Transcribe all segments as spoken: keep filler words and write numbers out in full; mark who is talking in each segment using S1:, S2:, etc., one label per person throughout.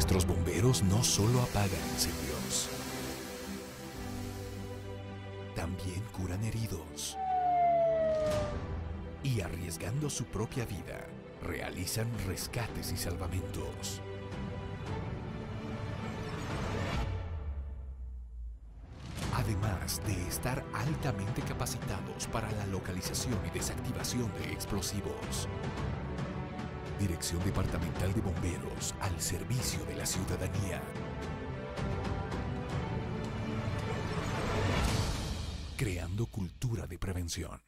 S1: Nuestros bomberos no solo apagan incendios, también curan heridos. Y arriesgando su propia vida, realizan rescates y salvamentos. Además de estar altamente capacitados para la localización y desactivación de explosivos. Dirección Departamental de Bomberos al servicio de la ciudadanía. Creando cultura de prevención.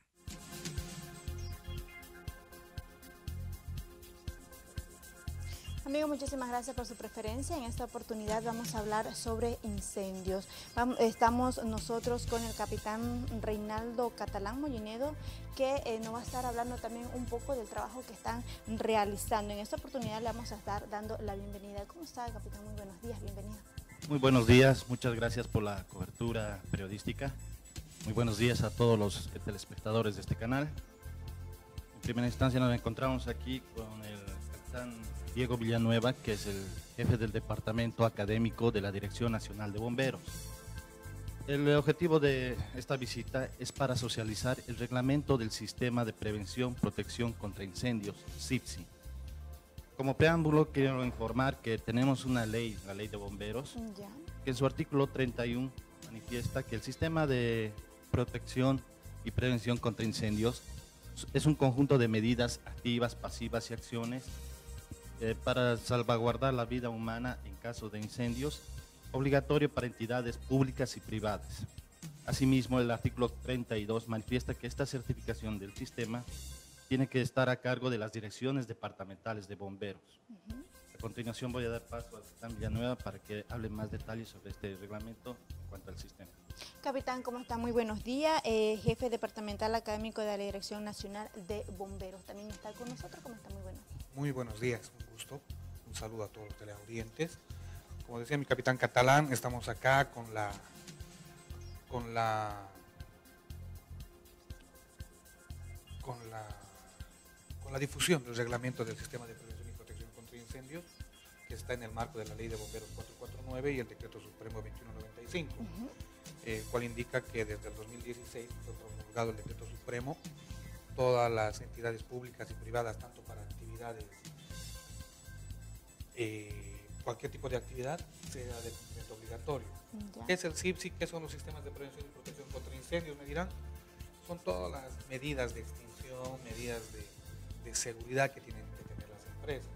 S2: Amigo, muchísimas gracias por su preferencia. En esta oportunidad vamos a hablar sobre incendios. Vamos, estamos nosotros con el capitán Reinaldo Catalán Mollinedo, que eh, nos va a estar hablando también un poco del trabajo que están realizando. En esta oportunidad le vamos a estar dando la bienvenida. ¿Cómo está, capitán? Muy buenos días, bienvenido.
S3: Muy buenos días, muchas gracias por la cobertura periodística. Muy buenos días a todos los telespectadores de este canal. En primera instancia nos encontramos aquí con el capitán Diego Villanueva, que es el jefe del Departamento Académico de la Dirección Nacional de Bomberos. El objetivo de esta visita es para socializar el reglamento del Sistema de Prevención y Protección contra Incendios, S I P S I. Como preámbulo, quiero informar que tenemos una ley, la Ley de Bomberos,
S2: Ya.
S3: que en su artículo treinta y uno manifiesta que el Sistema de Protección y Prevención contra Incendios es un conjunto de medidas activas, pasivas y acciones eh, para salvaguardar la vida humana en caso de incendios, obligatorio para entidades públicas y privadas. Asimismo, el artículo treinta y dos manifiesta que esta certificación del sistema tiene que estar a cargo de las direcciones departamentales de bomberos. Uh-huh. A continuación voy a dar paso al capitán Villanueva para que hable más detalles sobre este reglamento en cuanto al sistema.
S2: Capitán, ¿cómo está? Muy buenos días. Eh, jefe departamental académico de la Dirección Nacional de Bomberos. También está con nosotros. ¿Cómo está? Muy buenos días.
S4: Muy buenos días, un gusto. Un saludo a todos los teleaudientes. Como decía mi capitán Catalán, estamos acá con la con la con la con la difusión del reglamento del Sistema de Prevención y Protección contra Incendios, que está en el marco de la Ley de Bomberos cuatrocientos cuarenta y nueve y el Decreto Supremo veintiuno noventa y cinco, uh-huh. el cual indica que desde el dos mil dieciséis fue promulgado el Decreto Supremo. Todas las entidades públicas y privadas, tanto para actividades, eh, cualquier tipo de actividad, sea de cumplimiento obligatorio. Ya. ¿Qué es el S I P S I? ¿Qué son los sistemas de prevención y protección contra incendios? Me dirán, son todas las medidas de extinción, medidas de, de seguridad que tienen que tener las empresas.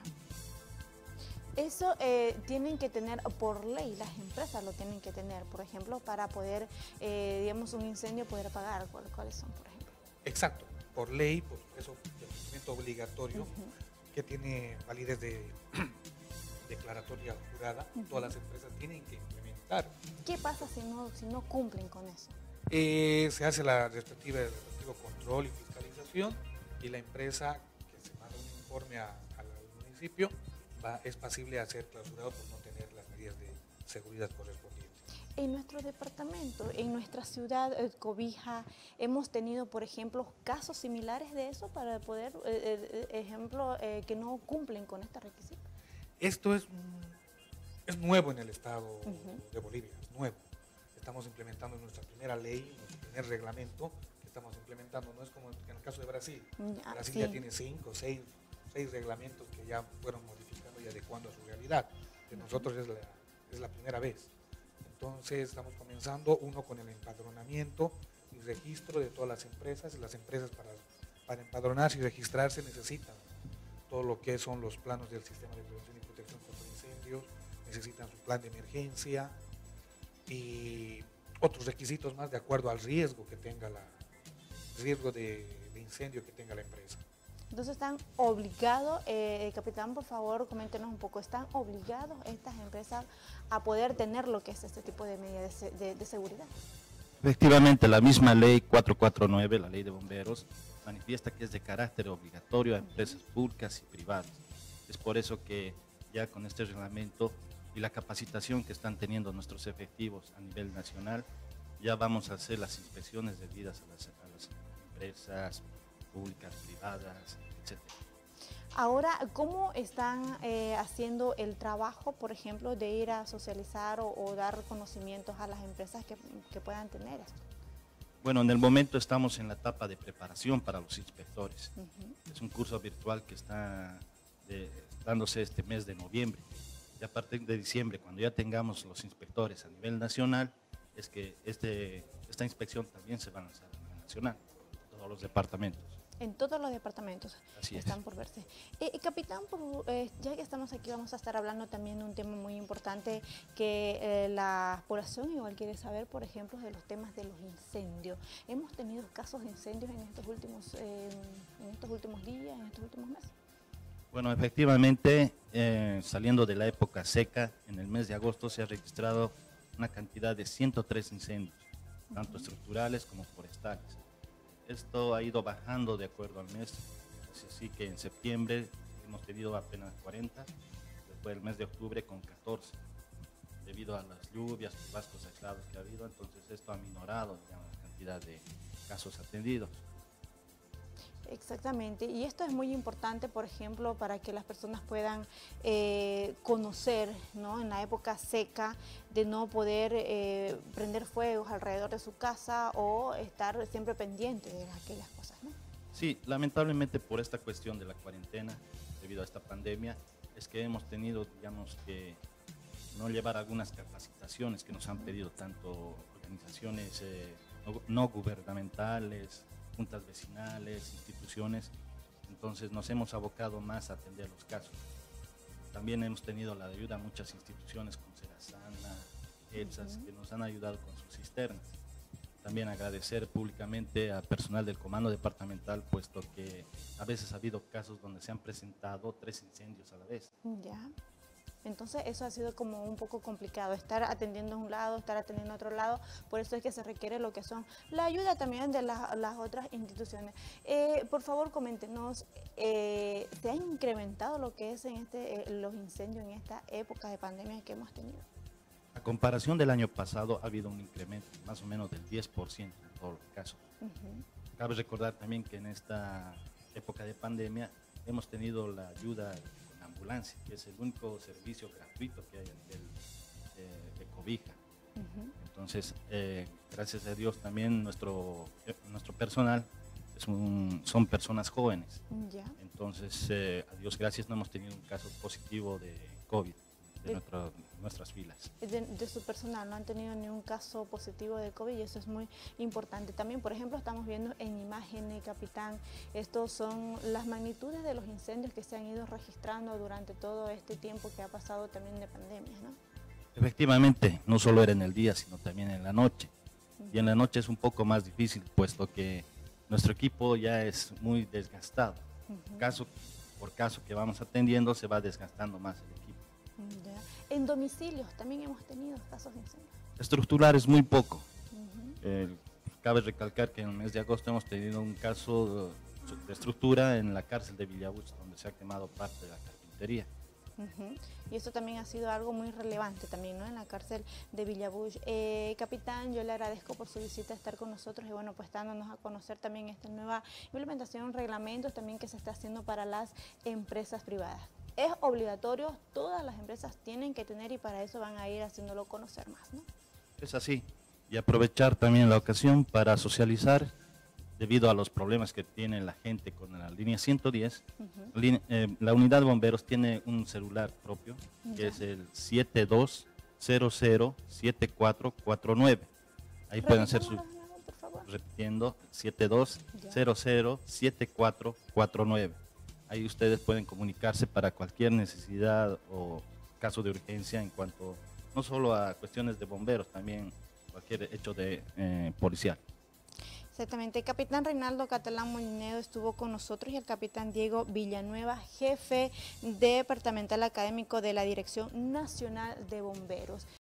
S2: Ya. Eso eh, tienen que tener por ley, las empresas lo tienen que tener, por ejemplo, para poder, eh, digamos, un incendio poder apagar. ¿Cuáles son, por ejemplo?
S4: Exacto, por ley, por eso el cumplimiento obligatorio, uh-huh. que tiene validez de declaratoria jurada, uh-huh. todas las empresas tienen que implementar.
S2: ¿Qué pasa si no, si no cumplen con eso?
S4: Eh, se hace la respectiva, el respectivo control y fiscalización, y la empresa que se manda un informe a, a, al municipio va, es pasible a ser clausurado por no tener las medidas de seguridad correspondientes.
S2: En nuestro departamento, en nuestra ciudad, eh, Cobija, hemos tenido, por ejemplo, casos similares de eso para poder, eh, eh, ejemplo, eh, que no cumplen con este requisito.
S4: Esto es, es nuevo en el estado uh-huh. de Bolivia, es nuevo. Estamos implementando nuestra primera ley, nuestro primer reglamento que estamos implementando. No es como en el caso de Brasil. Ya, Brasil sí. ya tiene cinco, seis, seis reglamentos que ya fueron modificando y adecuando a su realidad. De nosotros es la, es la primera vez. Entonces estamos comenzando, uno con el empadronamiento y registro de todas las empresas. Las empresas para, para empadronarse y registrarse necesitan todo lo que son los planos del Sistema de Prevención y Protección contra Incendios, necesitan su plan de emergencia y otros requisitos más de acuerdo al riesgo que tenga la riesgo de, de incendio que tenga la empresa.
S2: Entonces están obligados, eh, capitán, por favor, coméntenos un poco, ¿están obligados estas empresas a poder tener lo que es este tipo de medidas de, de, de seguridad?
S3: Efectivamente, la misma ley cuatrocientos cuarenta y nueve, la Ley de Bomberos, manifiesta que es de carácter obligatorio a empresas públicas y privadas. Es por eso que ya con este reglamento y la capacitación que están teniendo nuestros efectivos a nivel nacional, ya vamos a hacer las inspecciones debidas a las, a las empresas públicas, privadas, etcétera.
S2: Ahora, ¿cómo están eh, haciendo el trabajo, por ejemplo, de ir a socializar o, o dar conocimientos a las empresas que, que puedan tener esto?
S3: Bueno, en el momento estamos en la etapa de preparación para los inspectores.
S2: Uh-huh.
S3: Es un curso virtual que está de, dándose este mes de noviembre. Y a partir de diciembre, cuando ya tengamos los inspectores a nivel nacional, es que este, esta inspección también se va a lanzar a nivel nacional, todos los departamentos.
S2: En todos los departamentos.
S3: Así es.
S2: Están por verse. Eh, capitán, por, eh, ya que estamos aquí, vamos a estar hablando también de un tema muy importante que eh, la población igual quiere saber, por ejemplo, de los temas de los incendios. Hemos tenido casos de incendios en estos últimos, eh, en estos últimos días, en estos últimos meses.
S3: Bueno, efectivamente, eh, saliendo de la época seca, en el mes de agosto se ha registrado una cantidad de ciento tres incendios, uh-huh. tanto estructurales como forestales. Esto ha ido bajando de acuerdo al mes, así que en septiembre hemos tenido apenas cuarenta, después el mes de octubre con catorce, debido a las lluvias, chubascos aislados que ha habido, entonces esto ha minorado, digamos, la cantidad de casos atendidos.
S2: Exactamente, y esto es muy importante, por ejemplo, para que las personas puedan eh, conocer, ¿no? En la época seca, de no poder eh, prender fuegos alrededor de su casa o estar siempre pendiente de aquellas cosas, ¿no?
S3: Sí, lamentablemente por esta cuestión de la cuarentena, debido a esta pandemia, es que hemos tenido, digamos, que no llevar algunas capacitaciones que nos han pedido tanto organizaciones eh, no, no gubernamentales, juntas vecinales, instituciones, entonces nos hemos abocado más a atender los casos. También hemos tenido la ayuda de muchas instituciones como Serasana, EPSAS, uh-huh. que nos han ayudado con sus cisternas. También agradecer públicamente al personal del comando departamental, puesto que a veces ha habido casos donde se han presentado tres incendios a la vez.
S2: Ya. Entonces eso ha sido como un poco complicado, estar atendiendo a un lado, estar atendiendo a otro lado, por eso es que se requiere lo que son la ayuda también de la, las otras instituciones. Eh, por favor, coméntenos, eh, ¿se ha incrementado lo que es en este, eh, los incendios en esta época de pandemia que hemos tenido?
S3: A comparación del año pasado ha habido un incremento más o menos del diez por ciento en todos los casos. Uh-huh. Cabe recordar también que en esta época de pandemia hemos tenido la ayuda ambulancia, que es el único servicio gratuito que hay a nivel eh, de cobija. Uh-huh. Entonces, eh, gracias a Dios también nuestro, eh, nuestro personal es un, son personas jóvenes.
S2: Yeah.
S3: Entonces, eh, a Dios gracias no hemos tenido un caso positivo de COVID de, de nuestra, nuestras filas.
S2: De, de su personal no han tenido ni un caso positivo de COVID y eso es muy importante. También, por ejemplo, estamos viendo en imágenes, capitán, estos son las magnitudes de los incendios que se han ido registrando durante todo este tiempo que ha pasado también de pandemia, ¿no?
S3: Efectivamente, no solo era en el día, sino también en la noche. Uh-huh. Y en la noche es un poco más difícil, puesto que nuestro equipo ya es muy desgastado. Uh-huh. Caso por caso que vamos atendiendo, se va desgastando más el equipo.
S2: Ya. En domicilios también hemos tenido casos de incendios.
S3: Estructurales muy poco. Uh-huh. eh, cabe recalcar que en el mes de agosto hemos tenido un caso de estructura en la cárcel de Villabuch, donde se ha quemado parte de la carpintería.
S2: Uh-huh. Y eso también ha sido algo muy relevante también, ¿no? En la cárcel de Villabuch. Eh, capitán, yo le agradezco por su visita a estar con nosotros y bueno, pues dándonos a conocer también esta nueva implementación, reglamentos también que se está haciendo para las empresas privadas. Es obligatorio, todas las empresas tienen que tener y para eso van a ir haciéndolo conocer más, ¿no?
S3: Es así, y aprovechar también la ocasión para socializar debido a los problemas que tiene la gente con la línea ciento diez. Uh-huh. Line, eh, la unidad de bomberos tiene un celular propio, que yeah. es el siete dos cero cero siete cuatro cuatro nueve. Ahí pueden hacer su... Repitiendo, siete dos cero cero siete cuatro cuatro nueve. Ahí ustedes pueden comunicarse para cualquier necesidad o caso de urgencia en cuanto no solo a cuestiones de bomberos, también cualquier hecho de eh, policial.
S2: Exactamente, el capitán Reinaldo Catalán Molinedo estuvo con nosotros y el capitán Diego Villanueva, jefe departamental académico de la Dirección Nacional de Bomberos.